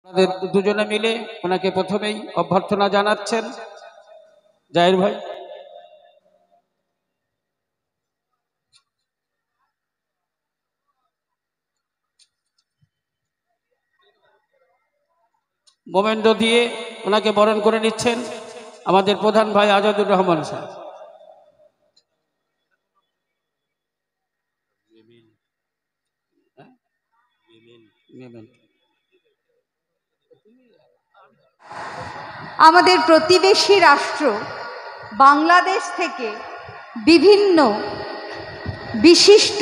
আমাদের দুজনে মিলে ওনাকে প্রথমেই অভ্যর্থনা জানাচ্ছেন জাহির ভাই। মোমেন্টো দিয়ে ওনাকে বরণ করে নিচ্ছেন আমাদের প্রধান ভাই আজাদুর রহমান সাহেব। আমাদের প্রতিবেশী রাষ্ট্র বাংলাদেশ থেকে বিভিন্ন বিশিষ্ট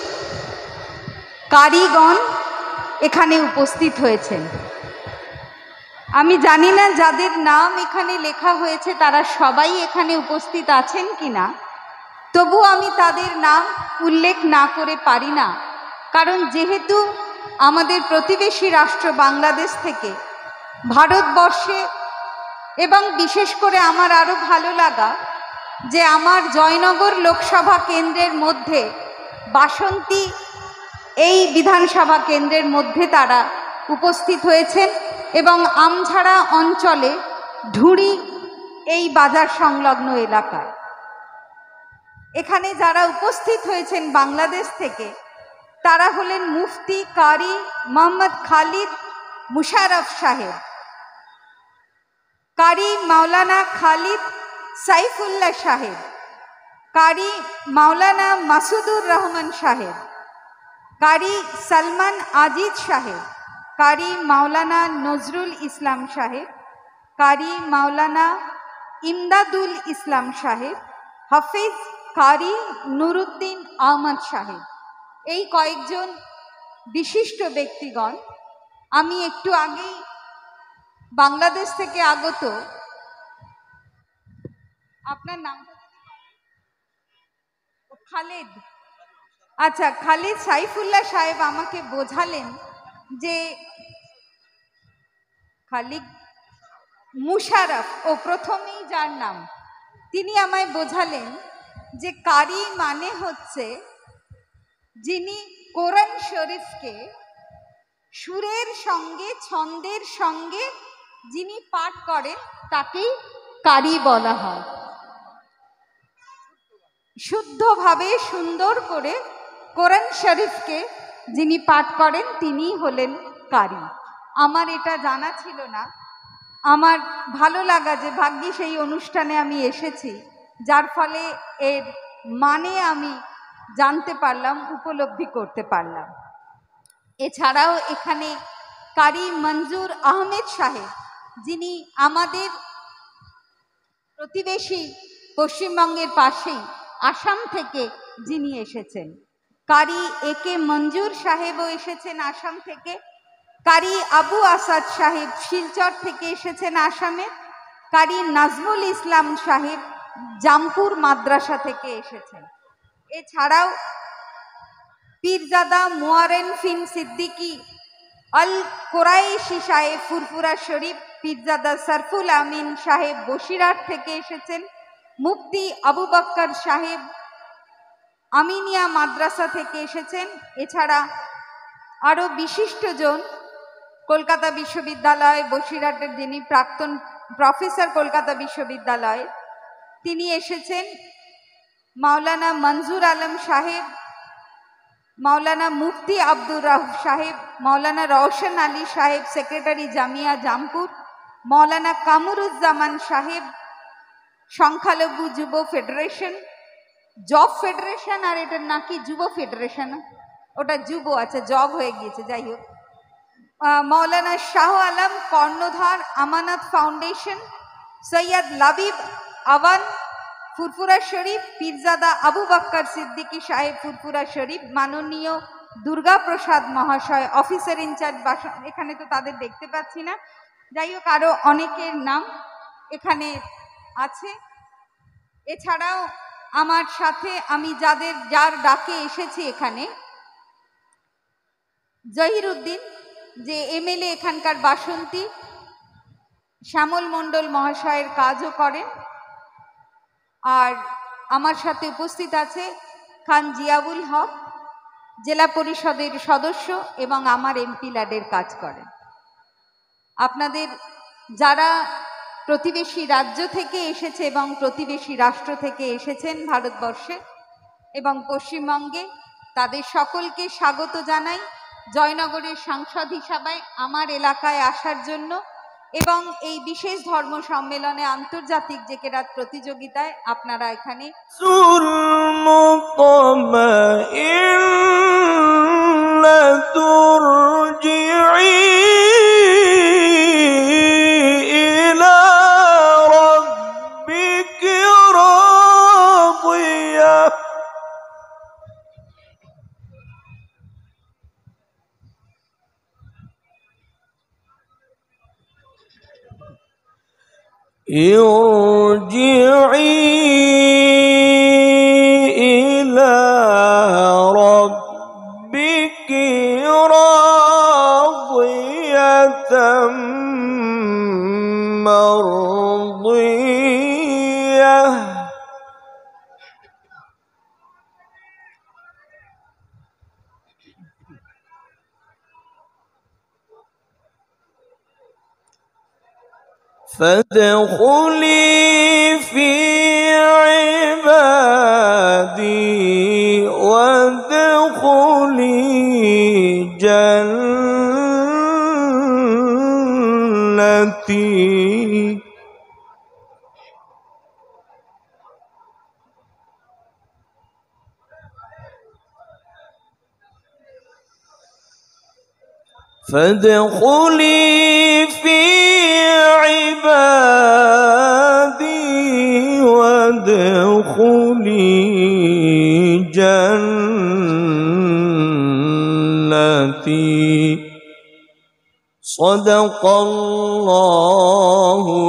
কারিগণ এখানে উপস্থিত হয়েছেন। আমি জানি না যাদের নাম এখানে লেখা হয়েছে তারা সবাই এখানে উপস্থিত আছেন কিনা, তবু আমি তাদের নাম উল্লেখ না করে পারি না, কারণ যেহেতু আমাদের প্রতিবেশী রাষ্ট্র বাংলাদেশ থেকে ভারতবর্ষে এবং বিশেষ করে আমার আরও ভালো লাগা যে আমার জয়নগর লোকসভা কেন্দ্রের মধ্যে বাসন্তী এই বিধানসভা কেন্দ্রের মধ্যে তারা উপস্থিত হয়েছেন এবং আমঝাড়া অঞ্চলে ঢুঁড়ি এই বাজার সংলগ্ন এলাকায় এখানে যারা উপস্থিত হয়েছেন বাংলাদেশ থেকে তারা হলেন মুফতি কারি মোহাম্মদ খালিদ মুশারফ সাহেব, কারি মাওলানা খালিদ সাইফুল্লাহ সাহেব, কারি মাওলানা মাসুদুর রহমান সাহেব, কারি সালমান আজিজ সাহেব, কারি মাওলানা নজরুল ইসলাম সাহেব, কারি মাওলানা ইমদাদুল ইসলাম সাহেব, হাফিজ কারি নুরুদ্দিন আহমদ সাহেব। এই কয়েকজন বিশিষ্ট ব্যক্তিগণ আমি একটু আগেই বাংলাদেশ থেকে আগত, আপনার নাম খালিদ, আচ্ছা খালিদ সাইফুল্লাহ সাহেব আমাকে বোঝালেন যে খালিদ মুশারফ ও প্রথমেই যার নাম, তিনি আমায় বোঝালেন যে কারি মানে হচ্ছে যিনি কোরআন শরীফকে সুরের সঙ্গে ছন্দের সঙ্গে যিনি পাঠ করেন তাকেই কারি বলা হয়। শুদ্ধভাবে সুন্দর করে কোরআন শরীফকে যিনি পাঠ করেন তিনি হলেন কারি। আমার এটা জানা ছিল না, আমার ভালো লাগা যে ভাগ্যিস এই অনুষ্ঠানে আমি এসেছি, যার ফলে এর মানে আমি জানতে পারলাম, উপলব্ধি করতে পারলাম। এছাড়াও এখানে কারি মঞ্জুর আহমেদ সাহেব, যিনি আমাদের প্রতিবেশী পশ্চিমবঙ্গের পাশেই আসাম থেকে যিনি এসেছেন, কারি এ কে মঞ্জুর সাহেবও এসেছেন আসাম থেকে, কারি আবু আসাদ সাহেব শিলচর থেকে এসেছেন আসামে, কারি নাজমুল ইসলাম সাহেব জামপুর মাদ্রাসা থেকে এসেছেন। এছাড়াও পীরজাদা মোয়ারেন ফিন সিদ্দিকি আল কোরাইশি সাহেব ফুরফুরা শরীফ, পীরজাদা সরফুল আমিন সাহেব বসিরহাট থেকে এসেছেন, মুফতি আবু বক্কর সাহেব আমিনিয়া মাদ্রাসা থেকে এসেছেন। এছাড়া আরও বিশিষ্টজন কলকাতা বিশ্ববিদ্যালয় বসিরহাটের যিনি প্রাক্তন প্রফেসর কলকাতা বিশ্ববিদ্যালয়ে, তিনি এসেছেন, মাওলানা মনজুর আলম সাহেব, মাওলানা মুফতি আব্দুর রাউফ সাহেব, মাওলানা রওশন আলী সাহেব সেক্রেটারি জামিয়া জামপুর, মাওলানা কামরুজ্জামান সাহেব সংখ্যালঘু যুব ফেডারেশন, জব ফেডারেশন, আর এটার নাকি যুব ফেডারেশন, ওটা যুব, আচ্ছা জব হয়ে গিয়েছে, যাই হোক, মাওলানা শাহ আলম কর্ণধার আমানত ফাউন্ডেশন, সৈয়দ লাবিব আওয়ান ফুরফুরা শরীফ, পীরজাদা আবু বক্কর সিদ্দিকী সাহেব ফুরফুরা শরীফ, মাননীয় দুর্গা প্রসাদ মহাশয় অফিসার ইনচার্জ বাসন, এখানে তো তাদের দেখতে পাচ্ছি না, যাই হোক আরও অনেকের নাম এখানে আছে। এছাড়াও আমার সাথে আমি যার ডাকে এসেছি এখানে, জহিরুদ্দিন যে এমএলএ এখানকার বাসন্তী, শ্যামল মণ্ডল মহাশয়ের কাজও করেন, আর আমার সাথে উপস্থিত আছে খান জিয়াউল হক, জেলা পরিষদের সদস্য এবং আমার এমপি ল্যাডের কাজ করেন। আপনাদের যারা প্রতিবেশী রাজ্য থেকে এসেছে এবং প্রতিবেশী রাষ্ট্র থেকে এসেছেন ভারতবর্ষে এবং পশ্চিমবঙ্গে, তাদের সকলকে স্বাগত জানাই জয়নগরের সাংসদ হিসাবে আমার এলাকায় আসার জন্য এবং এই বিশেষ ধর্ম সম্মেলনে আন্তর্জাতিক যে কেরাত প্রতিযোগিতায় আপনারা এখানে ارجعي إلى ربك راضية مرضية فادخلي في عبادي وادخلي جنتي فادخلي في عبادي وادخلي جنتي صدق الله